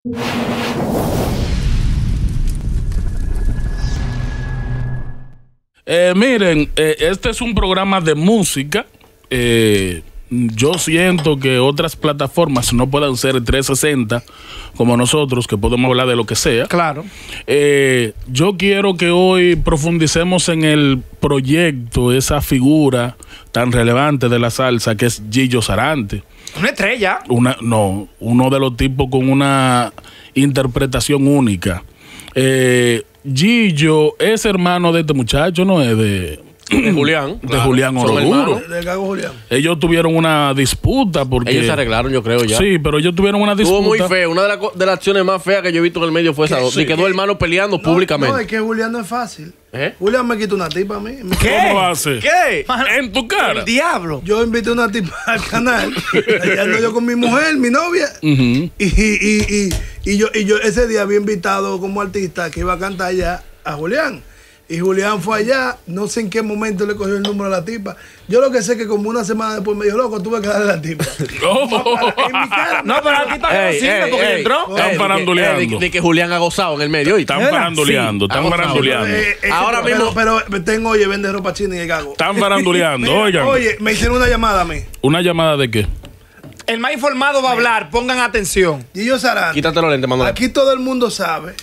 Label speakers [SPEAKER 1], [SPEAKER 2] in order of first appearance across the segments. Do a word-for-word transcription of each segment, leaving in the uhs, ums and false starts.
[SPEAKER 1] Eh, miren, eh, este es un programa de música. Eh, yo siento que otras plataformas no puedan ser trescientos sesenta como nosotros, que podemos hablar de lo que sea.
[SPEAKER 2] Claro.
[SPEAKER 1] Eh, yo quiero que hoy profundicemos en el proyecto, esa figura tan relevante de la salsa que es Gillo Sarante.
[SPEAKER 2] Una estrella.
[SPEAKER 1] Una, no, uno de los tipos con una interpretación única. Eh, Gillo es hermano de este muchacho, ¿no? Es de,
[SPEAKER 3] de Julián.
[SPEAKER 1] De
[SPEAKER 3] Claro.
[SPEAKER 1] Julián Oroduro.
[SPEAKER 4] De, de Gago Julián.
[SPEAKER 1] Ellos tuvieron una disputa porque...
[SPEAKER 3] Ellos se arreglaron, yo creo, ya.
[SPEAKER 1] Sí, pero ellos tuvieron una disputa.
[SPEAKER 3] Estuvo muy feo. Una de, la, de las acciones más feas que yo he visto en el medio fue esa.
[SPEAKER 4] Sí,
[SPEAKER 3] Y quedó hermano peleando
[SPEAKER 4] no,
[SPEAKER 3] públicamente.
[SPEAKER 4] No, es que Julián no es fácil.
[SPEAKER 3] ¿Eh?
[SPEAKER 4] Julián me quitó una tipa a mí. Me-
[SPEAKER 1] ¿Cómo hace?
[SPEAKER 3] ¿Qué?
[SPEAKER 1] En tu cara.
[SPEAKER 2] El diablo.
[SPEAKER 4] Yo invité una tipa al canal. Allá ando yo con mi mujer, mi novia.
[SPEAKER 1] Ujú.
[SPEAKER 4] Y, y, y, y yo, y yo ese día había invitado como artista que iba a cantar allá a Julián. Y Julián fue allá, no sé en qué momento le cogió el número a la tipa. Yo lo que sé es que como una semana después me dijo, loco, tuve que darle a la tipa.
[SPEAKER 1] Oh.
[SPEAKER 4] En mi cara.
[SPEAKER 2] No, pero la tipa que no
[SPEAKER 3] Ey,
[SPEAKER 2] sirve
[SPEAKER 3] ey,
[SPEAKER 2] porque
[SPEAKER 3] ey.
[SPEAKER 2] entró.
[SPEAKER 1] Están
[SPEAKER 3] Eh, de que-
[SPEAKER 1] faranduleando.
[SPEAKER 3] eh, De, de que Julián ha gozado en el medio. ¿oíste?
[SPEAKER 1] Están faranduleando,
[SPEAKER 3] Sí,
[SPEAKER 1] están
[SPEAKER 3] ha gozado.
[SPEAKER 1] faranduleando.
[SPEAKER 4] Eh, eh,
[SPEAKER 3] Ahora
[SPEAKER 4] pero,
[SPEAKER 3] mismo-
[SPEAKER 4] Pero, pero tengo, oye, vende ropa china y el gago.
[SPEAKER 1] Están faranduleando.
[SPEAKER 4] Mira,
[SPEAKER 1] Oigan,
[SPEAKER 4] Oye, me hicieron una llamada a mí.
[SPEAKER 1] ¿una llamada de qué?
[SPEAKER 2] El más informado va a hablar, pongan atención.
[SPEAKER 4] Gillo Sarante.
[SPEAKER 3] Quítate los lentes, Manuel.
[SPEAKER 4] Aquí todo el mundo sabe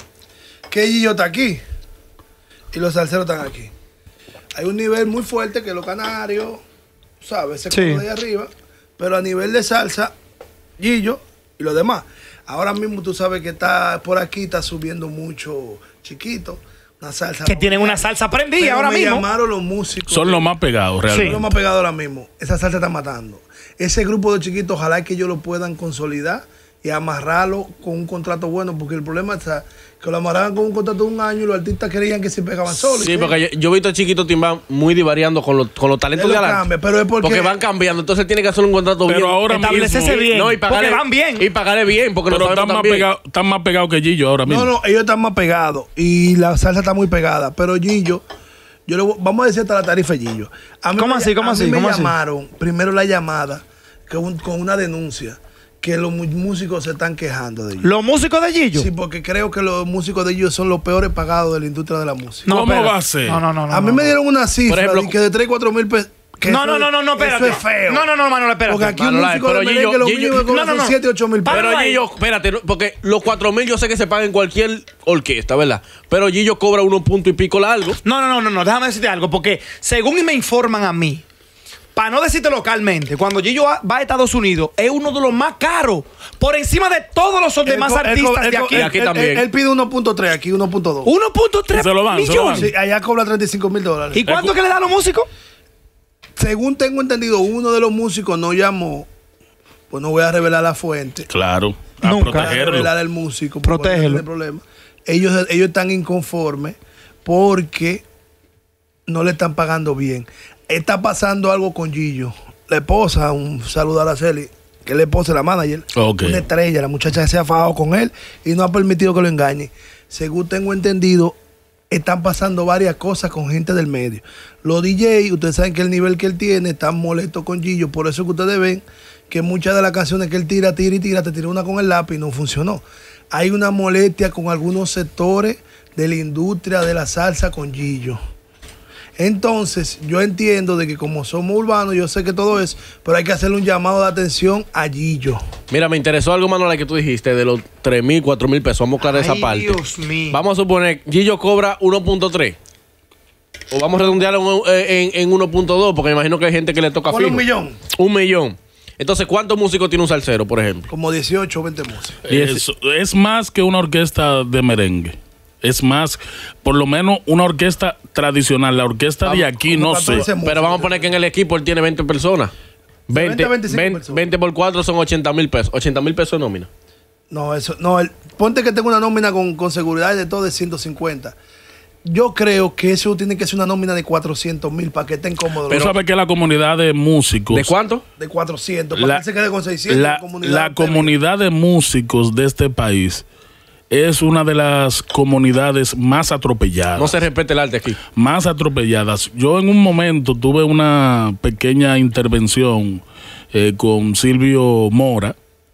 [SPEAKER 4] que Gillo está aquí y los salseros están aquí. Hay un nivel muy fuerte que los canarios, ¿sabes? Se
[SPEAKER 2] Sí.
[SPEAKER 4] de ahí arriba. Pero a nivel de salsa, Gillo y los demás. Ahora mismo tú sabes que está por aquí, está subiendo mucho chiquito. Una salsa.
[SPEAKER 2] Que tienen una salsa prendida
[SPEAKER 4] Pero
[SPEAKER 2] ahora
[SPEAKER 4] me
[SPEAKER 2] mismo.
[SPEAKER 4] llamaron los músicos.
[SPEAKER 1] Son los más pegados,
[SPEAKER 4] Son
[SPEAKER 1] realmente.
[SPEAKER 4] los más pegados ahora mismo. Esa salsa está matando. Ese grupo de chiquitos, ojalá que ellos lo puedan consolidar y amarrarlo con un contrato bueno, porque el problema está que lo amarraban con un contrato de un año y los artistas creían que se pegaban solos.
[SPEAKER 3] Sí, porque yo, yo he visto a Chiquito Timbán muy divariando con, los con los talentos
[SPEAKER 4] Él
[SPEAKER 3] de
[SPEAKER 4] lo
[SPEAKER 3] adelante.
[SPEAKER 4] cambia, pero es porque-
[SPEAKER 3] van cambiando, entonces tiene que hacer un contrato
[SPEAKER 1] Pero
[SPEAKER 3] bien.
[SPEAKER 1] ahora
[SPEAKER 2] Establecese
[SPEAKER 1] mismo...
[SPEAKER 2] bien.
[SPEAKER 3] No, y pagarle,
[SPEAKER 2] porque van bien.
[SPEAKER 3] Y pagarle bien, porque
[SPEAKER 1] Pero
[SPEAKER 3] no
[SPEAKER 1] están
[SPEAKER 3] sabemos
[SPEAKER 1] más,
[SPEAKER 3] también.
[SPEAKER 1] pegados, están más pegados que Gillo ahora mismo.
[SPEAKER 4] No, no, ellos están más pegados y la salsa está muy pegada. Pero Gillo, yo le voy- vamos a decir hasta la tarifa de Gillo. A mí
[SPEAKER 2] ¿Cómo
[SPEAKER 4] me-
[SPEAKER 2] así? ¿Cómo
[SPEAKER 4] a mí
[SPEAKER 2] así?
[SPEAKER 4] me
[SPEAKER 2] ¿Cómo así?
[SPEAKER 4] llamaron, primero la llamada, que un- con una denuncia, que los mu- músicos se están quejando de ellos.
[SPEAKER 2] Los músicos de Gillo.
[SPEAKER 4] Sí, porque creo que los músicos de ellos son los peores pagados de la industria de la música.
[SPEAKER 1] ¿Cómo
[SPEAKER 2] espera.
[SPEAKER 1] va a ser?
[SPEAKER 2] No, no, no. no
[SPEAKER 4] a mí
[SPEAKER 2] no,
[SPEAKER 4] me
[SPEAKER 2] no.
[SPEAKER 4] dieron una cifra
[SPEAKER 3] ejemplo,
[SPEAKER 4] de que de tres, cuatro mil pesos.
[SPEAKER 2] No, no, no, no, no, espérate.
[SPEAKER 4] Eso es feo.
[SPEAKER 2] No, no, no, Manuel, espérate.
[SPEAKER 4] Porque aquí
[SPEAKER 3] Manuel,
[SPEAKER 4] un músico
[SPEAKER 3] pero
[SPEAKER 4] de
[SPEAKER 3] Gillo-
[SPEAKER 4] merengue lo
[SPEAKER 3] Gillo-
[SPEAKER 4] mínimo que cobra
[SPEAKER 2] no, no,
[SPEAKER 4] son
[SPEAKER 2] no.
[SPEAKER 4] siete, ocho mil pesos.
[SPEAKER 2] Páralo
[SPEAKER 3] Pero
[SPEAKER 2] ahí.
[SPEAKER 3] Gillo, espérate, no, porque los cuatro mil yo sé que se pagan en cualquier orquesta, ¿verdad? Pero Gillo cobra unos puntos y pico largo.
[SPEAKER 2] No, no, no, no, no, déjame decirte algo, porque según me informan a mí, para no decirte localmente, cuando Gillo va va a Estados Unidos, es uno de los más caros, por encima de todos los
[SPEAKER 4] Él
[SPEAKER 2] demás
[SPEAKER 4] co- él co-
[SPEAKER 2] artistas
[SPEAKER 4] él
[SPEAKER 2] de
[SPEAKER 4] co-
[SPEAKER 2] aquí.
[SPEAKER 4] él-
[SPEAKER 3] aquí
[SPEAKER 4] él-
[SPEAKER 3] también.
[SPEAKER 4] Él, él pide uno punto tres, aquí uno punto dos.
[SPEAKER 2] uno punto tres
[SPEAKER 1] Se lo van, se lo van.
[SPEAKER 2] millones.
[SPEAKER 4] Sí, allá cobra treinta y cinco mil dólares.
[SPEAKER 2] ¿Y cuánto que le dan a los músicos?
[SPEAKER 4] Según tengo entendido, uno de los músicos no llamó, pues no voy a revelar la fuente.
[SPEAKER 1] Claro, a
[SPEAKER 2] Nunca.
[SPEAKER 4] Voy a
[SPEAKER 1] protegerlo.
[SPEAKER 4] revelar el músico. porque
[SPEAKER 2] Protégelo.
[SPEAKER 4] no tiene problema. Ellos, ellos están inconformes porque no le están pagando bien. Está pasando algo con Gillo. La esposa, un saludo a Araceli, que es la esposa de la manager.
[SPEAKER 1] Ok.
[SPEAKER 4] Una estrella, la muchacha que se ha fajado con él y no ha permitido que lo engañe. Según tengo entendido, están pasando varias cosas con gente del medio. Los D J, ustedes saben que el nivel que él tiene, están molestos con Gillo. Por eso que ustedes ven que muchas de las canciones que él tira, tira y tira, te tira una con el lápiz y no funcionó. Hay una molestia con algunos sectores de la industria de la salsa con Gillo. Entonces, yo entiendo de que como somos urbanos, yo sé que todo eso, pero hay que hacerle un llamado de atención a Gillo.
[SPEAKER 3] Mira, me interesó algo, Manuel, que tú dijiste de los tres mil, cuatro mil pesos. Vamos a aclarar esa
[SPEAKER 2] Ay,
[SPEAKER 3] parte.
[SPEAKER 2] Dios mío.
[SPEAKER 3] Vamos a suponer, Gillo cobra uno punto tres. O vamos a redondearlo en, en, en uno punto dos, porque me imagino que hay gente que le toca
[SPEAKER 4] Ponle
[SPEAKER 3] fijo.
[SPEAKER 4] un millón.
[SPEAKER 3] Un millón. Entonces, ¿cuántos músicos tiene un salsero, por ejemplo?
[SPEAKER 4] Como dieciocho o veinte músicos.
[SPEAKER 1] Es, es más que una orquesta de merengue. Es más, por lo menos una orquesta tradicional. La orquesta de aquí no sé.
[SPEAKER 4] catorce músicos.
[SPEAKER 3] Pero vamos a poner que en el equipo él tiene veinte personas. veinte,
[SPEAKER 4] veinte, veinticinco
[SPEAKER 3] veinte,
[SPEAKER 4] personas.
[SPEAKER 3] veinte por cuatro son ochenta mil pesos. ochenta mil pesos de nómina.
[SPEAKER 4] No, eso, no, el- ponte que tengo una nómina con, con seguridad y de todo de ciento cincuenta. Yo creo que eso tiene que ser una nómina de cuatrocientos mil para que estén cómodos.
[SPEAKER 1] Tú sabes que la comunidad de músicos...
[SPEAKER 3] ¿De cuánto?
[SPEAKER 4] De cuatrocientos, para
[SPEAKER 1] La,
[SPEAKER 4] que él se quede con seiscientos.
[SPEAKER 1] la,
[SPEAKER 4] comunidad
[SPEAKER 1] la
[SPEAKER 4] entera.
[SPEAKER 1] comunidad de músicos de este país es una de las comunidades más atropelladas.
[SPEAKER 3] No se respete el arte aquí.
[SPEAKER 1] Más atropelladas. Yo en un momento tuve una pequeña intervención eh, con Silvio Mora,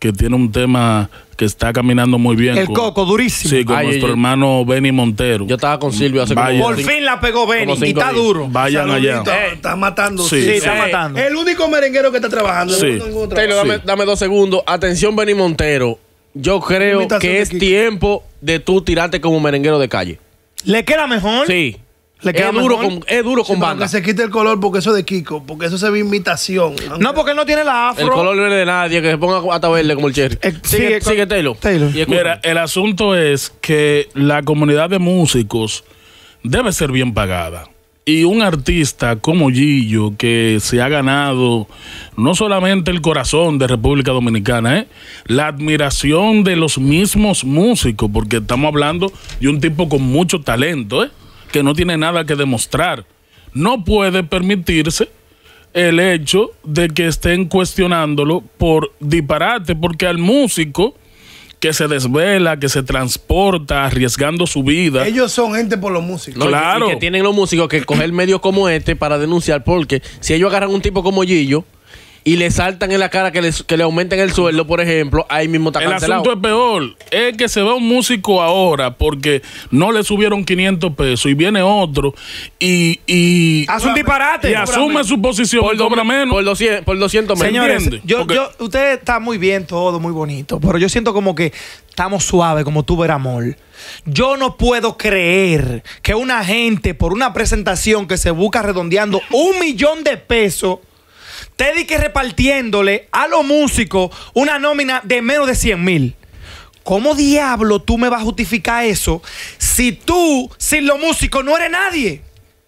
[SPEAKER 1] que tiene un tema que está caminando muy bien.
[SPEAKER 2] El
[SPEAKER 1] con,
[SPEAKER 2] Coco, durísimo.
[SPEAKER 1] Sí, con
[SPEAKER 3] Ay,
[SPEAKER 1] nuestro
[SPEAKER 3] yo-
[SPEAKER 1] hermano Benny Montero.
[SPEAKER 3] Yo estaba con Silvio hace como
[SPEAKER 1] Vaya.
[SPEAKER 2] Por
[SPEAKER 3] cinco-
[SPEAKER 2] fin la pegó Benny
[SPEAKER 3] como
[SPEAKER 2] y
[SPEAKER 3] cinco
[SPEAKER 2] está
[SPEAKER 3] días.
[SPEAKER 2] duro.
[SPEAKER 1] Vayan allá.
[SPEAKER 4] Saludito, está matando.
[SPEAKER 1] Sí.
[SPEAKER 2] Sí,
[SPEAKER 1] Sí.
[SPEAKER 2] está
[SPEAKER 3] Eh,
[SPEAKER 2] matando.
[SPEAKER 4] El único merenguero que está trabajando.
[SPEAKER 1] Sí.
[SPEAKER 4] no tengo otro.
[SPEAKER 3] Taylor, dame,
[SPEAKER 1] Sí.
[SPEAKER 3] dame dos segundos. Atención, Benny Montero. Yo creo
[SPEAKER 4] Imitación
[SPEAKER 3] que
[SPEAKER 4] de
[SPEAKER 3] es
[SPEAKER 4] Kiko.
[SPEAKER 3] tiempo de tú tirarte como merenguero de calle.
[SPEAKER 2] ¿Le queda mejor?
[SPEAKER 3] Sí.
[SPEAKER 2] ¿Le queda
[SPEAKER 3] es, duro
[SPEAKER 2] mejor?
[SPEAKER 3] con, es duro con
[SPEAKER 4] Sí, pero
[SPEAKER 3] banda.
[SPEAKER 4] que se quite el color porque eso es de Kiko, porque eso se ve imitación.
[SPEAKER 2] No, porque él no tiene la afro.
[SPEAKER 3] El color no es de nadie, que se ponga hasta verde como el cherry.
[SPEAKER 2] Eh,
[SPEAKER 3] sigue,
[SPEAKER 2] sigue,
[SPEAKER 3] sigue Taylor.
[SPEAKER 2] Taylor.
[SPEAKER 3] Y escucha.
[SPEAKER 1] Mira, el asunto es que la comunidad de músicos debe ser bien pagada. Y un artista como Gillo, que se ha ganado no solamente el corazón de República Dominicana, ¿eh? la admiración de los mismos músicos, porque estamos hablando de un tipo con mucho talento, ¿eh? que no tiene nada que demostrar. No puede permitirse el hecho de que estén cuestionándolo por disparate, porque al músico que se desvela, que se transporta arriesgando su vida.
[SPEAKER 4] Ellos son gente por los músicos.
[SPEAKER 3] No, y-
[SPEAKER 1] claro.
[SPEAKER 3] Y que tienen los músicos que coger medios como este para denunciar, porque si ellos agarran un tipo como Gillo y le saltan en la cara que le, que le aumenten el sueldo, por ejemplo, ahí mismo está
[SPEAKER 1] El
[SPEAKER 3] cancelado.
[SPEAKER 1] asunto es peor, es que se ve un músico ahora porque no le subieron quinientos pesos y viene otro y, y,
[SPEAKER 2] Hace un disparate.
[SPEAKER 1] y asume su posición
[SPEAKER 3] por,
[SPEAKER 1] y cobra
[SPEAKER 3] do-
[SPEAKER 1] menos.
[SPEAKER 3] por doscientos, por doscientos menos.
[SPEAKER 2] Señores,
[SPEAKER 1] entiende?
[SPEAKER 2] yo,
[SPEAKER 1] Porque-
[SPEAKER 2] yo, usted está muy bien todo, muy bonito, pero yo siento como que estamos suaves, como tú ver amor. Yo no puedo creer que una gente por una presentación que se busca redondeando un millón de pesos te dedique repartiéndole a los músicos una nómina de menos de cien mil. ¿Cómo diablo tú me vas a justificar eso si tú, sin los músicos, no eres nadie?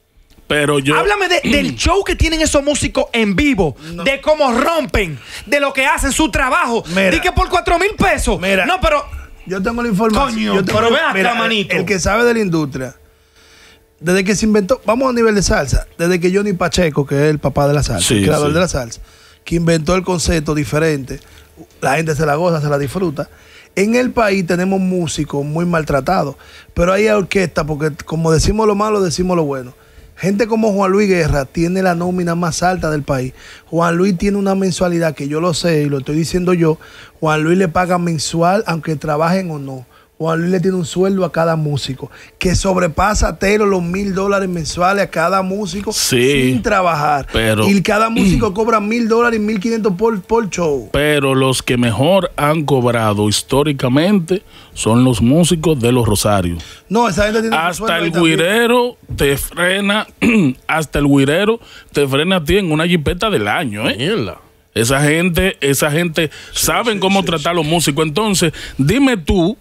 [SPEAKER 1] Pero yo,
[SPEAKER 2] Háblame de- del show que tienen esos músicos en vivo, de cómo rompen, de lo que hacen, su trabajo.
[SPEAKER 4] Mira.
[SPEAKER 2] Di que por cuatro mil pesos.
[SPEAKER 4] Mira.
[SPEAKER 2] No, pero
[SPEAKER 4] Yo tengo la información.
[SPEAKER 2] Coño,
[SPEAKER 4] yo tengo-
[SPEAKER 2] pero ve acá,
[SPEAKER 4] mira,
[SPEAKER 2] manito.
[SPEAKER 4] El que sabe de la industria, desde que se inventó, vamos a nivel de salsa, desde que Johnny Pacheco, que es el papá de la salsa,
[SPEAKER 1] Sí,
[SPEAKER 4] el creador
[SPEAKER 1] sí.
[SPEAKER 4] de la salsa, que inventó el concepto diferente, la gente se la goza, se la disfruta. En el país tenemos músicos muy maltratados, pero hay orquestas, porque como decimos lo malo, decimos lo bueno. Gente como Juan Luis Guerra tiene la nómina más alta del país. Juan Luis tiene una mensualidad que yo lo sé y lo estoy diciendo yo. Juan Luis le paga mensual aunque trabajen o no. Juan Luis le tiene un sueldo a cada músico que sobrepasa a Taylor los mil dólares mensuales a cada músico
[SPEAKER 1] Sí,
[SPEAKER 4] sin trabajar.
[SPEAKER 1] pero-
[SPEAKER 4] y cada músico cobra mil dólares y mil quinientos por, por show.
[SPEAKER 1] pero los que mejor han cobrado históricamente son los músicos de los Rosarios.
[SPEAKER 4] No, esa gente tiene un
[SPEAKER 1] Hasta
[SPEAKER 4] sueldo ahí
[SPEAKER 1] el
[SPEAKER 4] también.
[SPEAKER 1] guirero te frena, hasta el guirero te frena a ti en una jipeta del año, ¿eh?
[SPEAKER 3] Mierda.
[SPEAKER 1] Esa gente, esa gente saben cómo tratar a los músicos. Entonces, dime tú,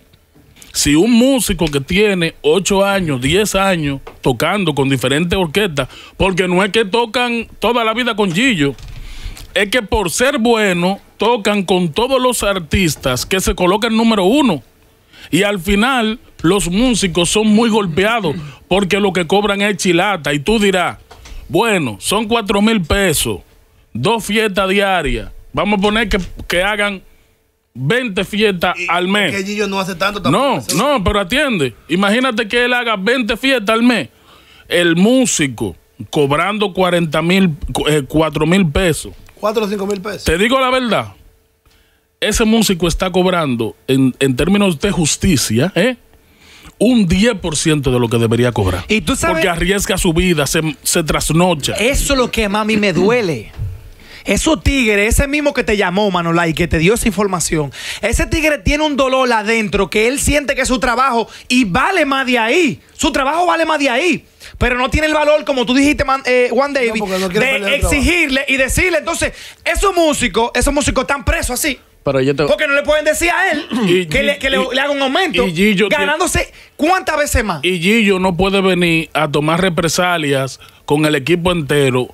[SPEAKER 1] si un músico que tiene ocho años, diez años tocando con diferentes orquestas, porque no es que tocan toda la vida con Gillo, es que por ser bueno tocan con todos los artistas que se colocan número uno. Y al final los músicos son muy golpeados porque lo que cobran es chilata. Y tú dirás, bueno, son cuatro mil pesos, dos fiestas diarias. Vamos a poner que, que hagan veinte fiestas
[SPEAKER 4] Y-
[SPEAKER 1] al mes.
[SPEAKER 4] Que Gillo no hace tanto tampoco.
[SPEAKER 1] No,
[SPEAKER 4] Eso-
[SPEAKER 1] no, pero atiende. Imagínate que él haga veinte fiestas al mes. El músico cobrando cuarenta mil, cuatro mil pesos.
[SPEAKER 4] Cuatro o cinco mil pesos.
[SPEAKER 1] Te digo la verdad. Ese músico está cobrando, en, en términos de justicia, ¿eh? un diez por ciento de lo que debería cobrar.
[SPEAKER 2] Y tú sabes-
[SPEAKER 1] Porque arriesga su vida, se, se trasnocha.
[SPEAKER 2] eso es lo que más a mí me duele. Esos tigres, ese mismo que te llamó, Manolá, y que te dio esa información, ese tigre tiene un dolor adentro que él siente que es su trabajo y vale más de ahí. Su trabajo vale más de ahí. Pero no tiene el valor, como tú dijiste, man, eh, Juan David,
[SPEAKER 4] porque no quiere perder
[SPEAKER 2] de
[SPEAKER 4] el trabajo.
[SPEAKER 2] exigirle y decirle. Entonces, esos músicos, esos músicos están presos así.
[SPEAKER 3] Pero yo te...
[SPEAKER 2] Porque no le pueden decir a él
[SPEAKER 1] Y-
[SPEAKER 2] que, le, que le-
[SPEAKER 1] y-
[SPEAKER 2] le haga un aumento,
[SPEAKER 1] y Gillo tiene-
[SPEAKER 2] ganándose cuántas veces más.
[SPEAKER 1] Y Gillo no puede venir a tomar represalias con el equipo entero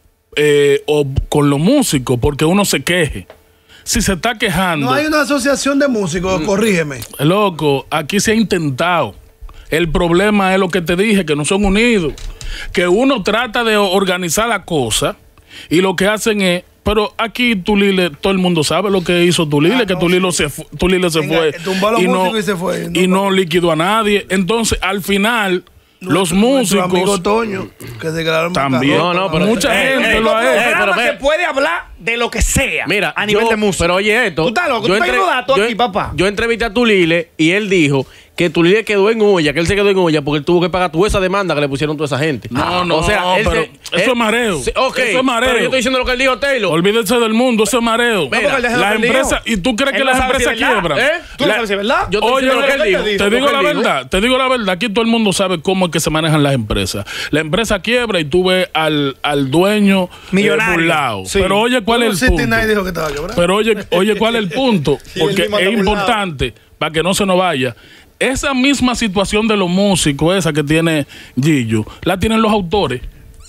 [SPEAKER 1] eh, o con los músicos porque uno se queje. Si se está quejando,
[SPEAKER 4] No hay una asociación de músicos, corrígeme.
[SPEAKER 1] loco, aquí se ha intentado. El problema es lo que te dije, que no son unidos. Que uno trata de organizar la cosa y lo que hacen es... Pero aquí Tulile, todo el mundo sabe lo que hizo Tulile,
[SPEAKER 4] Ah,
[SPEAKER 1] que
[SPEAKER 4] no,
[SPEAKER 1] Tulile
[SPEAKER 4] sí.
[SPEAKER 1] se, fu- Tulile se
[SPEAKER 4] Venga,
[SPEAKER 1] fue.
[SPEAKER 4] tumbó a los
[SPEAKER 1] y no,
[SPEAKER 4] músicos y se fue.
[SPEAKER 1] y
[SPEAKER 4] No,
[SPEAKER 1] no liquidó a nadie. Entonces, al final, los
[SPEAKER 4] Nuestro amigo
[SPEAKER 1] músicos...
[SPEAKER 4] Toño, que se quedaron
[SPEAKER 1] También.
[SPEAKER 3] No, no, pero-
[SPEAKER 1] mucha
[SPEAKER 3] Eh,
[SPEAKER 1] gente
[SPEAKER 3] eh,
[SPEAKER 1] lo ha
[SPEAKER 2] Programa
[SPEAKER 1] hecho.
[SPEAKER 3] pero ve-
[SPEAKER 2] que puede hablar de lo que sea.
[SPEAKER 3] Mira,
[SPEAKER 2] a nivel
[SPEAKER 3] yo-
[SPEAKER 2] de música.
[SPEAKER 3] Pero oye esto.
[SPEAKER 2] Tú estás loco,
[SPEAKER 3] yo
[SPEAKER 2] tú estás
[SPEAKER 3] entre-
[SPEAKER 2] dando datos
[SPEAKER 3] yo-
[SPEAKER 2] aquí, papá.
[SPEAKER 3] Yo entrevisté a Tulile y él dijo que Tulile quedó en olla, que él se quedó en olla porque él tuvo que pagar toda esa demanda que le pusieron toda esa gente.
[SPEAKER 1] No, no,
[SPEAKER 3] o sea, él
[SPEAKER 1] pero
[SPEAKER 3] se-
[SPEAKER 1] eso
[SPEAKER 3] él-
[SPEAKER 1] es mareo.
[SPEAKER 3] Sí, ok,
[SPEAKER 1] Eso es mareo.
[SPEAKER 3] pero yo estoy diciendo lo que él dijo, Taylor.
[SPEAKER 1] Olvídense del mundo, eso es mareo.
[SPEAKER 3] Mira,
[SPEAKER 2] porque él dijo lo
[SPEAKER 1] las
[SPEAKER 2] que él
[SPEAKER 1] empresas,
[SPEAKER 2] dijo.
[SPEAKER 1] ¿y tú crees
[SPEAKER 2] Él
[SPEAKER 1] que
[SPEAKER 2] no
[SPEAKER 1] las
[SPEAKER 2] sabe si
[SPEAKER 1] empresas
[SPEAKER 2] es verdad.
[SPEAKER 1] quiebran?
[SPEAKER 3] ¿Eh?
[SPEAKER 2] ¿Tú no
[SPEAKER 1] La-
[SPEAKER 2] sabes si es verdad?
[SPEAKER 3] Yo estoy
[SPEAKER 1] Oye,
[SPEAKER 3] diciendo lo que él dijo.
[SPEAKER 1] te
[SPEAKER 3] lo
[SPEAKER 1] digo
[SPEAKER 3] que
[SPEAKER 1] la
[SPEAKER 3] él dijo.
[SPEAKER 1] verdad, te digo la verdad, aquí todo el mundo sabe cómo es que se manejan las empresas. La empresa quiebra y tú ves al, al dueño
[SPEAKER 2] Millonario.
[SPEAKER 1] eh, burlado.
[SPEAKER 2] Sí.
[SPEAKER 1] Pero oye, ¿cuál es el
[SPEAKER 4] sesenta y nueve
[SPEAKER 1] punto?
[SPEAKER 4] dijo que estaba quebrado.
[SPEAKER 1] Pero oye, oye, ¿cuál es el punto?
[SPEAKER 2] Sí,
[SPEAKER 1] Porque
[SPEAKER 2] él mismo
[SPEAKER 1] es
[SPEAKER 2] anda burlado.
[SPEAKER 1] importante para que no se nos vaya. Esa misma situación de los músicos, esa que tiene Gillo, la tienen los autores.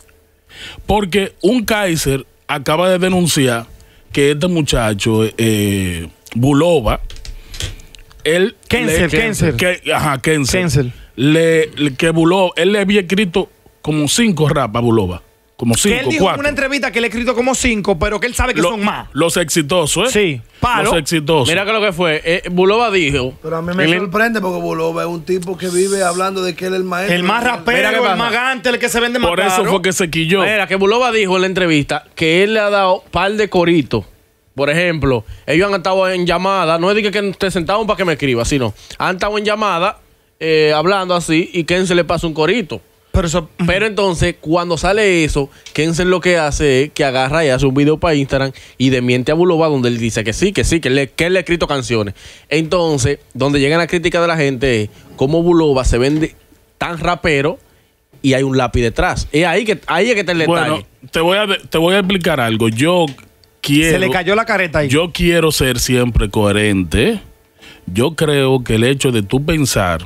[SPEAKER 1] Porque un Kaiser acaba de denunciar que este muchacho, eh, Bulova, él...
[SPEAKER 2] Kenzel,
[SPEAKER 1] le-
[SPEAKER 2] Kenzel.
[SPEAKER 1] que- ajá, Kenzel.
[SPEAKER 2] Kenzel.
[SPEAKER 1] Le, le- que Bulova, él le había escrito como cinco rap a Bulova. Como
[SPEAKER 2] Que
[SPEAKER 1] cinco,
[SPEAKER 2] él dijo en
[SPEAKER 1] cuatro.
[SPEAKER 2] una entrevista que él ha escrito como cinco, pero que él sabe que
[SPEAKER 1] Lo-
[SPEAKER 2] son más.
[SPEAKER 1] Los exitosos, ¿eh?
[SPEAKER 2] Sí, palo.
[SPEAKER 1] Los exitosos.
[SPEAKER 3] Mira que lo que fue. Eh, Bulova dijo.
[SPEAKER 4] Pero a mí me
[SPEAKER 3] en el-
[SPEAKER 4] sorprende porque Bulova es un tipo que vive hablando de que él es el maestro.
[SPEAKER 2] El más
[SPEAKER 3] Mira qué
[SPEAKER 2] rapero, el
[SPEAKER 3] pasa.
[SPEAKER 2] más gante, el que se vende más
[SPEAKER 1] Por eso
[SPEAKER 2] caro.
[SPEAKER 1] fue que se quilló.
[SPEAKER 3] Mira, que Bulova dijo en la entrevista que él le ha dado par de coritos. Por ejemplo, ellos han estado en llamada, no es de que, que te sentaron para que me escriba, sino han estado en llamada eh, hablando así y Ken se le pasa un corito.
[SPEAKER 2] Pero eso...
[SPEAKER 3] Pero entonces, cuando sale eso, Kenzel lo que hace es que agarra y hace un video para Instagram y desmiente a Bulova donde él dice que sí, que sí, que él, le- que él le ha escrito canciones. Entonces, donde llega la crítica de la gente es cómo Bulova se vende tan rapero y hay un lápiz detrás. Es ahí que, ahí es que está el detalle.
[SPEAKER 1] Bueno, te voy, a, de- te voy a explicar algo. Yo quiero...
[SPEAKER 2] se le cayó la careta ahí.
[SPEAKER 1] Yo quiero ser siempre coherente. Yo creo que el hecho de tú pensar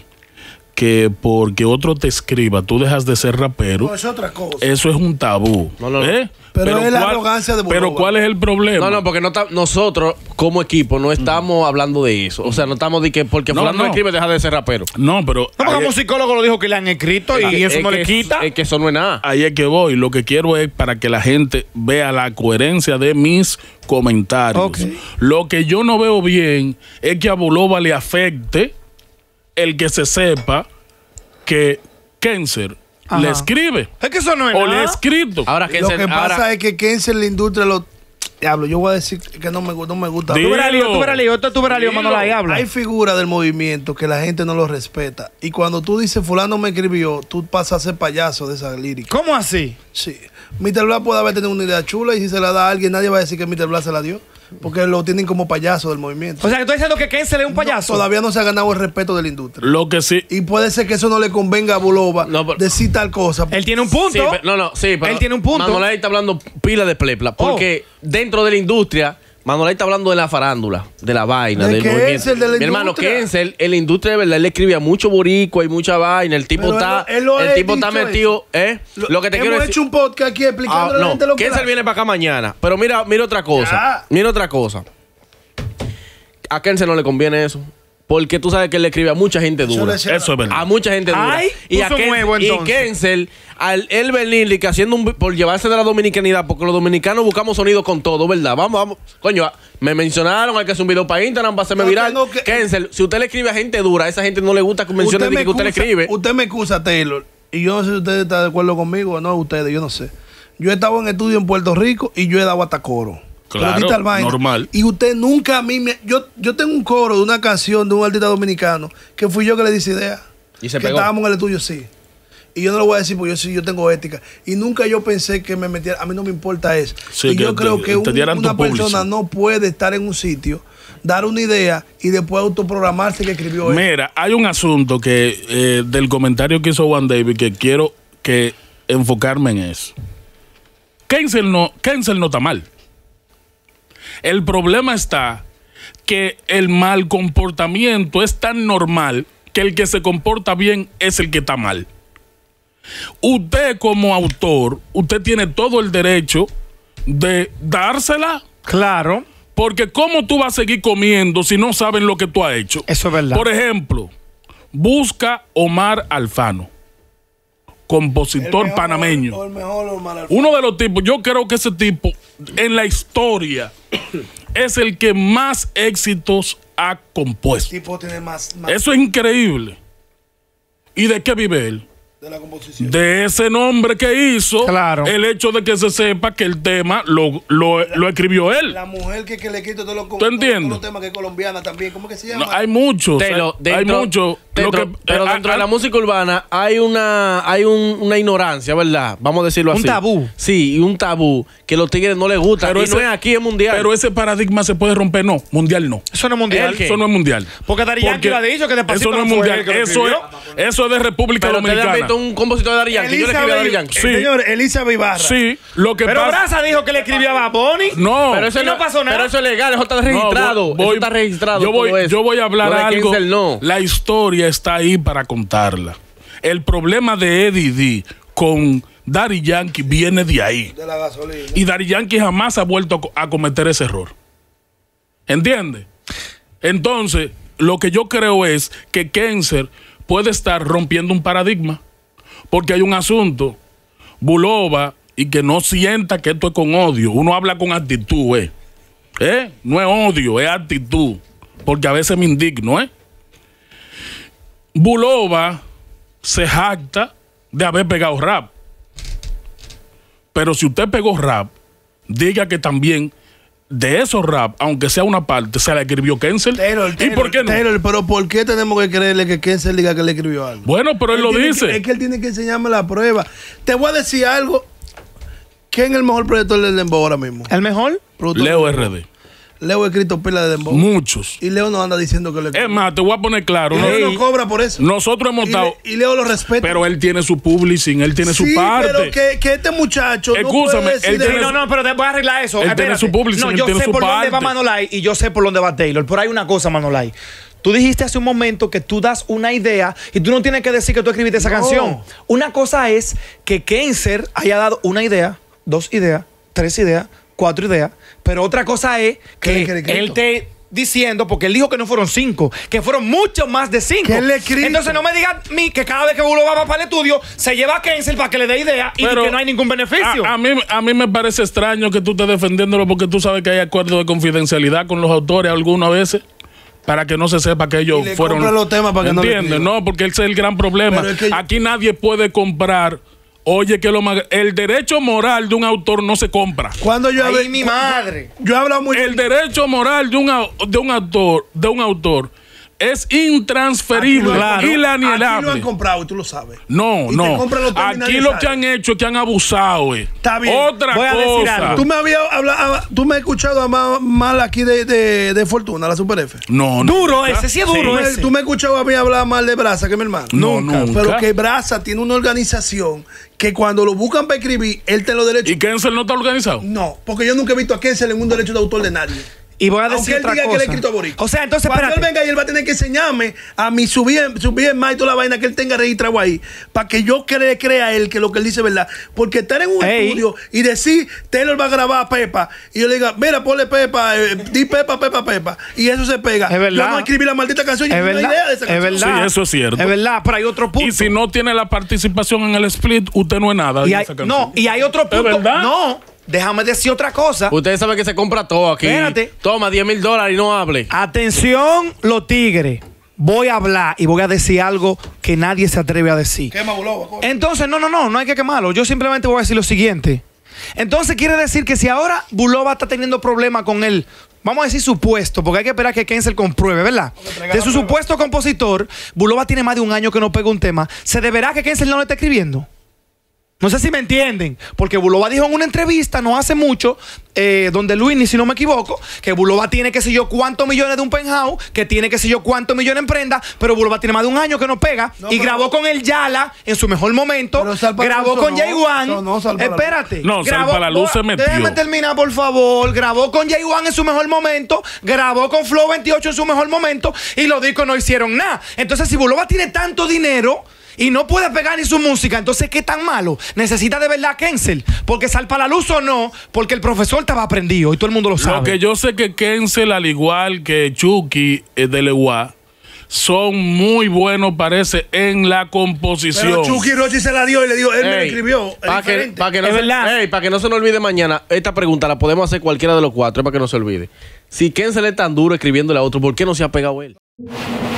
[SPEAKER 1] que porque otro te escriba tú dejas de ser rapero,
[SPEAKER 4] No, es otra cosa.
[SPEAKER 1] eso es un tabú.
[SPEAKER 3] No, no, no.
[SPEAKER 1] ¿eh?
[SPEAKER 4] Pero es la
[SPEAKER 1] cuál-
[SPEAKER 4] arrogancia de Bulova.
[SPEAKER 1] Pero ¿cuál es el problema?
[SPEAKER 3] No, no, porque no ta- nosotros como equipo no estamos hablando de eso. O sea, no estamos de que porque
[SPEAKER 1] No,
[SPEAKER 3] fulano
[SPEAKER 1] no.
[SPEAKER 3] me escribe deja de ser rapero.
[SPEAKER 1] No, pero
[SPEAKER 2] No, porque
[SPEAKER 1] ahí,
[SPEAKER 2] un psicólogo lo dijo que le han escrito y
[SPEAKER 3] Es
[SPEAKER 2] eso no
[SPEAKER 3] que-
[SPEAKER 2] le quita.
[SPEAKER 3] Es que eso no es nada.
[SPEAKER 1] ahí es que voy. Lo que quiero es para que la gente vea la coherencia de mis comentarios.
[SPEAKER 2] Ok.
[SPEAKER 1] Lo que yo no veo bien es que a Bulova le afecte el que se sepa que Kenzer
[SPEAKER 2] Ajá.
[SPEAKER 1] le escribe
[SPEAKER 2] Es que eso no es
[SPEAKER 1] o le ha
[SPEAKER 2] nada.
[SPEAKER 1] escrito.
[SPEAKER 3] Ahora que
[SPEAKER 4] Lo
[SPEAKER 3] se-
[SPEAKER 4] que pasa
[SPEAKER 3] ahora-
[SPEAKER 4] es que Kenzel la industria lo... Diablo, yo voy a decir que no me, gu- no me gusta.
[SPEAKER 1] Di-
[SPEAKER 2] Tú verás lío,
[SPEAKER 1] Dilo.
[SPEAKER 2] tú verás lío. Esto tú verás lío,
[SPEAKER 1] Dilo.
[SPEAKER 2] Manolo, ahí habla.
[SPEAKER 4] Hay figuras del movimiento que la gente no lo respeta. Y cuando tú dices fulano me escribió, tú pasas a ser payaso de esa lírica.
[SPEAKER 2] ¿Cómo así?
[SPEAKER 4] Sí. mister Blas puede haber tenido una idea chula y si se la da a alguien, nadie va a decir que mister Blas se la dio. Porque lo tienen como payaso del movimiento.
[SPEAKER 2] O sea, que tú estás diciendo que Kenzel es un payaso.
[SPEAKER 4] Todavía no se ha ganado el respeto de la industria.
[SPEAKER 1] Lo que sí,
[SPEAKER 4] Y puede ser que eso no le convenga a Bulova
[SPEAKER 3] No, pero-
[SPEAKER 4] decir tal cosa.
[SPEAKER 2] Él tiene un punto.
[SPEAKER 3] Sí, pero- no, no, sí, pero
[SPEAKER 2] Él tiene un punto.
[SPEAKER 3] Manolay está hablando pila de plepla. Porque dentro de la industria, Manolay está hablando de la farándula, de la vaina,
[SPEAKER 4] ¿De
[SPEAKER 3] del
[SPEAKER 4] qué
[SPEAKER 3] movimiento.
[SPEAKER 4] es el de la
[SPEAKER 3] Mi hermano
[SPEAKER 4] industria?
[SPEAKER 3] Kenzel, en la industria de verdad, él le escribía mucho boricua y mucha vaina. El tipo
[SPEAKER 4] Pero
[SPEAKER 3] está,
[SPEAKER 4] él lo- él lo
[SPEAKER 3] el
[SPEAKER 4] ha
[SPEAKER 3] tipo está
[SPEAKER 4] dicho
[SPEAKER 3] metido, ¿eh? Lo, que te quiero
[SPEAKER 4] hemos
[SPEAKER 3] decir.
[SPEAKER 4] hecho un podcast aquí explicando
[SPEAKER 3] Ah,
[SPEAKER 4] a la
[SPEAKER 3] no,
[SPEAKER 4] gente lo que
[SPEAKER 3] Kenzel
[SPEAKER 4] hace.
[SPEAKER 3] viene para acá mañana. Pero mira, mira otra cosa.
[SPEAKER 4] Ya.
[SPEAKER 3] Mira otra cosa. A Kenzel no le conviene eso. Porque tú sabes que él le escribe a mucha gente
[SPEAKER 4] Eso
[SPEAKER 3] dura.
[SPEAKER 4] le cierra.
[SPEAKER 1] eso es verdad.
[SPEAKER 3] A mucha gente dura.
[SPEAKER 2] Ay,
[SPEAKER 3] y, a
[SPEAKER 2] puso
[SPEAKER 3] Ken-
[SPEAKER 2] nuevo,
[SPEAKER 3] y
[SPEAKER 2] entonces.
[SPEAKER 3] Kenzel, al él venir que haciendo un, por llevarse de la dominicanidad, porque los dominicanos buscamos sonido con todo, ¿verdad? Vamos, vamos. Coño, me mencionaron, hay que hacer un video para Instagram, para hacerme
[SPEAKER 4] Yo
[SPEAKER 3] viral.
[SPEAKER 4] tengo que-
[SPEAKER 3] Kenzel, si usted le escribe a gente dura, a esa gente no le gusta que mencione de que usted le
[SPEAKER 4] excusa-
[SPEAKER 3] escribe.
[SPEAKER 4] Usted me excusa, Taylor. Y yo no sé si usted está de acuerdo conmigo o no, ustedes, yo no sé. Yo he estado en estudio en Puerto Rico y yo he dado hasta coro.
[SPEAKER 1] Claro,
[SPEAKER 4] Pero quita el vaina.
[SPEAKER 1] normal.
[SPEAKER 4] Y usted nunca a mí me... Yo, yo tengo un coro de una canción de un artista dominicano que fui yo que le di esa idea.
[SPEAKER 3] Y se
[SPEAKER 4] que
[SPEAKER 3] pegó.
[SPEAKER 4] estábamos en el estudio, sí. Y yo no lo voy a decir porque yo sí, yo tengo ética. Y nunca yo pensé que me metiera... A mí no me importa eso.
[SPEAKER 1] Sí,
[SPEAKER 4] y
[SPEAKER 1] que
[SPEAKER 4] yo
[SPEAKER 1] te-
[SPEAKER 4] creo que
[SPEAKER 1] te
[SPEAKER 4] un-
[SPEAKER 1] dieran tu
[SPEAKER 4] una persona
[SPEAKER 1] publicidad.
[SPEAKER 4] no puede estar en un sitio, dar una idea y después autoprogramarse que escribió eso.
[SPEAKER 1] Mira, hay un asunto que eh, del comentario que hizo Juan David que quiero que enfocarme en eso. Kenzel no, Kenzel no está mal. El problema está que el mal comportamiento es tan normal que el que se comporta bien es el que está mal. Usted como autor, usted tiene todo el derecho de dársela,
[SPEAKER 2] Claro.
[SPEAKER 1] porque ¿cómo tú vas a seguir comiendo si no saben lo que tú has hecho?
[SPEAKER 2] Eso es verdad.
[SPEAKER 1] Por ejemplo, busca Omar Alfano, compositor
[SPEAKER 4] El mejor,
[SPEAKER 1] panameño.
[SPEAKER 4] o el mejor Omar Alfano.
[SPEAKER 1] Uno de los tipos, yo creo que ese tipo en la historia es el que más éxitos ha compuesto.
[SPEAKER 4] tipo tiene más, más
[SPEAKER 1] Eso es increíble. ¿Y de qué vive él?
[SPEAKER 4] De la composición.
[SPEAKER 1] De ese nombre que hizo,
[SPEAKER 2] Claro.
[SPEAKER 1] el hecho de que se sepa que el tema lo, lo, lo escribió él.
[SPEAKER 4] La mujer que, que le quito todos los,
[SPEAKER 1] ¿Tú entiendes?
[SPEAKER 4] todos los temas que es colombiana también. ¿Cómo que se llama?
[SPEAKER 1] No, hay muchos.
[SPEAKER 3] Dentro-
[SPEAKER 1] hay, hay
[SPEAKER 3] dentro-
[SPEAKER 1] muchos.
[SPEAKER 3] dentro-
[SPEAKER 1] Lo que-
[SPEAKER 3] pero
[SPEAKER 1] eh,
[SPEAKER 3] dentro
[SPEAKER 1] ah,
[SPEAKER 3] de la
[SPEAKER 1] ah,
[SPEAKER 3] música urbana hay una hay un- una ignorancia, ¿verdad? Vamos a decirlo
[SPEAKER 2] Un
[SPEAKER 3] así.
[SPEAKER 2] tabú.
[SPEAKER 3] Sí, y un tabú que los tigres no les gusta.
[SPEAKER 1] Pero
[SPEAKER 3] y
[SPEAKER 1] ese-
[SPEAKER 3] no es aquí, es mundial.
[SPEAKER 1] Pero ese paradigma se puede romper. No, mundial no.
[SPEAKER 2] Eso no es mundial.
[SPEAKER 3] ¿El qué?
[SPEAKER 1] Eso no es mundial.
[SPEAKER 2] Porque Daddy Yankee lo ha dicho que Despacito
[SPEAKER 1] eso no es
[SPEAKER 2] no fue
[SPEAKER 1] mundial.
[SPEAKER 2] él que lo
[SPEAKER 1] Eso es,
[SPEAKER 2] escribió.
[SPEAKER 1] eso es de República
[SPEAKER 3] Pero ustedes han
[SPEAKER 1] Dominicana.
[SPEAKER 3] visto un compositor de Daddy Yankee. Yo le escribí a Daddy Yankee.
[SPEAKER 1] Sí.
[SPEAKER 4] Señor, Elizabeth Ibarra.
[SPEAKER 1] Sí, lo que
[SPEAKER 2] Pero
[SPEAKER 1] pasa.
[SPEAKER 2] Braza dijo que le escribía a Bad Bunny.
[SPEAKER 1] No,
[SPEAKER 3] Pero eso,
[SPEAKER 2] Y no pasó nada.
[SPEAKER 3] Pero eso es legal, eso está
[SPEAKER 1] No,
[SPEAKER 3] registrado.
[SPEAKER 1] voy- voy-
[SPEAKER 3] eso está registrado.
[SPEAKER 1] Yo voy,
[SPEAKER 3] todo eso.
[SPEAKER 1] yo voy a hablar
[SPEAKER 3] Lo de
[SPEAKER 1] algo.
[SPEAKER 3] Kensel no.
[SPEAKER 1] La historia está ahí para contarla. El problema de Eddie D con Daddy Yankee viene de ahí.
[SPEAKER 4] De la gasolina.
[SPEAKER 1] Y Daddy Yankee jamás ha vuelto a co- a cometer ese error. ¿Entiendes? Entonces, lo que yo creo es que Kensel puede estar rompiendo un paradigma. Porque hay un asunto. Bulova, y que no sienta que esto es con odio. Uno habla con actitud, ¿eh? ¿Eh? No es odio, es actitud. Porque a veces me indigno, ¿eh? Bulova se jacta de haber pegado rap. Pero si usted pegó rap, diga que también de esos rap, aunque sea una parte, se la escribió Kensel.
[SPEAKER 4] Taylor,
[SPEAKER 1] ¿Y
[SPEAKER 4] Taylor,
[SPEAKER 1] por qué no?
[SPEAKER 4] Taylor, pero ¿por qué tenemos que creerle que Kensel diga que le escribió algo?
[SPEAKER 1] Bueno, pero él, lo
[SPEAKER 4] tiene
[SPEAKER 1] dice.
[SPEAKER 4] que- es que él tiene que enseñarme la prueba. Te voy a decir algo. ¿Quién es el mejor productor del Dembow ahora mismo?
[SPEAKER 2] ¿El mejor?
[SPEAKER 4] Productor
[SPEAKER 1] Leo
[SPEAKER 4] del
[SPEAKER 1] R
[SPEAKER 4] Dembow.
[SPEAKER 1] D.
[SPEAKER 4] Leo ha escrito pila de Dembow.
[SPEAKER 1] Muchos.
[SPEAKER 4] Y Leo no anda diciendo que le
[SPEAKER 1] Es más, te voy a poner claro.
[SPEAKER 4] Y
[SPEAKER 1] ¿no?
[SPEAKER 4] Leo no cobra por eso.
[SPEAKER 1] Nosotros hemos
[SPEAKER 4] Y,
[SPEAKER 1] estado.
[SPEAKER 4] Le- y Leo lo respeta.
[SPEAKER 1] Pero él tiene su publishing, él tiene su
[SPEAKER 4] sí,
[SPEAKER 1] parte.
[SPEAKER 4] pero que, que este muchacho
[SPEAKER 1] Escúchame,
[SPEAKER 4] no puede decir
[SPEAKER 1] él
[SPEAKER 4] de-
[SPEAKER 1] tiene
[SPEAKER 2] Sí, no, no, pero te voy a arreglar eso.
[SPEAKER 1] Él tiene
[SPEAKER 2] Espérate.
[SPEAKER 1] su publishing,
[SPEAKER 2] No,
[SPEAKER 1] él
[SPEAKER 2] yo
[SPEAKER 1] tiene
[SPEAKER 2] sé
[SPEAKER 1] su
[SPEAKER 2] por dónde va
[SPEAKER 1] parte.
[SPEAKER 2] Manolay y yo sé por dónde va Taylor. Pero hay una cosa, Manolay. Tú dijiste hace un momento que tú das una idea y tú no tienes que decir que tú escribiste esa
[SPEAKER 4] No.
[SPEAKER 2] canción. Una cosa es que Kensel haya dado una idea, dos ideas, tres ideas, cuatro ideas. Pero otra cosa es
[SPEAKER 4] ¿Qué le
[SPEAKER 2] que
[SPEAKER 4] quiere escrito?
[SPEAKER 2] él te diciendo, porque él dijo que no fueron cinco, que fueron mucho más de cinco.
[SPEAKER 4] ¿Qué le escrito?
[SPEAKER 2] Entonces no me digas a mí que cada vez que uno va para el estudio se lleva a Kensel para que le dé idea y
[SPEAKER 1] Pero
[SPEAKER 2] que no hay ningún beneficio.
[SPEAKER 1] A, a mí, a mí me parece extraño que tú estés defendiéndolo porque tú sabes que hay acuerdos de confidencialidad con los autores algunas veces para que no se sepa que ellos
[SPEAKER 4] Y le
[SPEAKER 1] fueron.
[SPEAKER 4] compra los temas para que no le
[SPEAKER 1] ¿Entiendes?
[SPEAKER 4] escriban.
[SPEAKER 1] No, porque ese es el gran problema.
[SPEAKER 4] Pero es que yo-
[SPEAKER 1] Aquí nadie puede comprar. Oye, que lo más. El derecho moral de un autor no se compra.
[SPEAKER 4] Cuando yo
[SPEAKER 2] Ay,
[SPEAKER 4] hablé-
[SPEAKER 2] mi madre.
[SPEAKER 4] Yo he hablado mucho.
[SPEAKER 1] El derecho moral de un, au- de un autor, de un autor es intransferible,
[SPEAKER 4] Claro. Aquí lo han
[SPEAKER 1] inalienable.
[SPEAKER 4] comprado y tú lo sabes.
[SPEAKER 1] No,
[SPEAKER 4] Y te
[SPEAKER 1] no.
[SPEAKER 4] compran los temas y
[SPEAKER 1] Aquí
[SPEAKER 4] nadie
[SPEAKER 1] lo
[SPEAKER 4] sabe.
[SPEAKER 1] que han hecho es que han abusado. eh.
[SPEAKER 4] Está bien.
[SPEAKER 1] Otra
[SPEAKER 2] Voy a decir
[SPEAKER 1] cosa.
[SPEAKER 2] algo.
[SPEAKER 4] Tú me habías hablado, tú me has escuchado más mal aquí de, de, de Fortuna, la Super F.
[SPEAKER 1] No, no.
[SPEAKER 2] Duro ese, sí es
[SPEAKER 4] Tú
[SPEAKER 2] duro
[SPEAKER 4] me,
[SPEAKER 2] ese.
[SPEAKER 4] tú me has escuchado a mí hablar mal de Brasa que mi hermano.
[SPEAKER 1] No, nunca.
[SPEAKER 4] Pero que Brasa tiene una organización que cuando lo buscan para escribir, él te lo derechos.
[SPEAKER 1] ¿Y Kensel no está organizado?
[SPEAKER 4] No, porque yo nunca he visto a Kensel en un derecho de autor de nadie.
[SPEAKER 2] Y voy a
[SPEAKER 4] Aunque
[SPEAKER 2] decir
[SPEAKER 4] él
[SPEAKER 2] otra
[SPEAKER 4] diga
[SPEAKER 2] cosa.
[SPEAKER 4] que le ha escrito a Boricua.
[SPEAKER 2] O sea, entonces,
[SPEAKER 4] cuando
[SPEAKER 2] espérate.
[SPEAKER 4] él venga y él va a tener que enseñarme a mi subir, subir más y toda la vaina que él tenga registrado ahí, para que yo crea, crea a él que lo que él dice es verdad. Porque estar en un
[SPEAKER 2] Ey.
[SPEAKER 4] estudio y decir, Taylor va a grabar a Pepa, y yo le diga, mira, ponle Pepa, eh, di Pepa, Pepa, Pepa, y eso se pega.
[SPEAKER 2] Es verdad.
[SPEAKER 4] Yo no escribí la maldita canción, yo
[SPEAKER 2] Es
[SPEAKER 4] no tengo
[SPEAKER 2] verdad.
[SPEAKER 4] idea de esa
[SPEAKER 2] Es
[SPEAKER 4] canción.
[SPEAKER 2] verdad.
[SPEAKER 1] Sí, eso es cierto.
[SPEAKER 2] Es verdad, pero hay otro punto.
[SPEAKER 1] Y si no tiene la participación en el split, usted no es nada.
[SPEAKER 2] Y
[SPEAKER 1] en
[SPEAKER 2] hay-
[SPEAKER 1] esa canción.
[SPEAKER 2] no, y hay otro punto.
[SPEAKER 1] verdad?
[SPEAKER 2] No, déjame decir otra cosa.
[SPEAKER 3] Ustedes saben que se compra todo aquí.
[SPEAKER 2] Espérate.
[SPEAKER 3] Toma diez mil dólares y no hable.
[SPEAKER 2] Atención, los tigres. Voy a hablar y voy a decir algo que nadie se atreve a decir.
[SPEAKER 4] Quema Bulova, corre.
[SPEAKER 2] Entonces, no, no, no, no hay que quemarlo. Yo simplemente voy a decir lo siguiente. Entonces quiere decir que si ahora Bulova está teniendo problemas con él, vamos a decir supuesto, porque hay que esperar que Kensel compruebe, ¿verdad? De su supuesto compositor, Bulova tiene más de un año que no pega un tema. ¿Se deberá que Kensel no le esté escribiendo? No sé si me entienden, porque Bulova dijo en una entrevista no hace mucho, eh, donde Luis, si no me equivoco, que Bulova tiene que sé yo cuántos millones de un penthouse, que tiene que sé yo cuántos millones en prenda, pero Bulova tiene más de un año que no pega,
[SPEAKER 4] No,
[SPEAKER 2] y
[SPEAKER 4] pero-
[SPEAKER 2] grabó con el Yala en su mejor momento,
[SPEAKER 4] Pero Sal para
[SPEAKER 2] grabó
[SPEAKER 4] Luz
[SPEAKER 2] con
[SPEAKER 4] no,
[SPEAKER 2] Jay Wan.
[SPEAKER 4] no, no, Sal para Luz.
[SPEAKER 2] Espérate.
[SPEAKER 1] No, Sal
[SPEAKER 2] grabó-
[SPEAKER 1] para Luz se metió.
[SPEAKER 2] Déjame terminar, por favor. Grabó con Jay Wan en su mejor momento, grabó con Flow veintiocho en su mejor momento, y los discos no hicieron nada. Entonces, si Bulova tiene tanto dinero y no puede pegar ni su música, entonces ¿qué tan malo? Necesita de verdad Kensel, porque Sal para la Luz o no, porque el profesor estaba aprendido y todo el mundo lo sabe.
[SPEAKER 1] Lo que yo sé que Kensel, al igual que Chucky eh, de Leguá, son muy buenos, parece, en la composición.
[SPEAKER 4] Pero Chucky Rochi se la dio y le dijo, él me la
[SPEAKER 3] Ey,
[SPEAKER 4] escribió. es
[SPEAKER 3] Para que,
[SPEAKER 4] diferente.
[SPEAKER 3] pa' que no
[SPEAKER 2] Es
[SPEAKER 3] se,
[SPEAKER 2] verdad.
[SPEAKER 3] ey, pa' que no se nos olvide mañana, esta pregunta la podemos hacer cualquiera de los cuatro, para que no se olvide. Si Kensel es tan duro escribiéndole a otro, ¿por qué no se ha pegado él?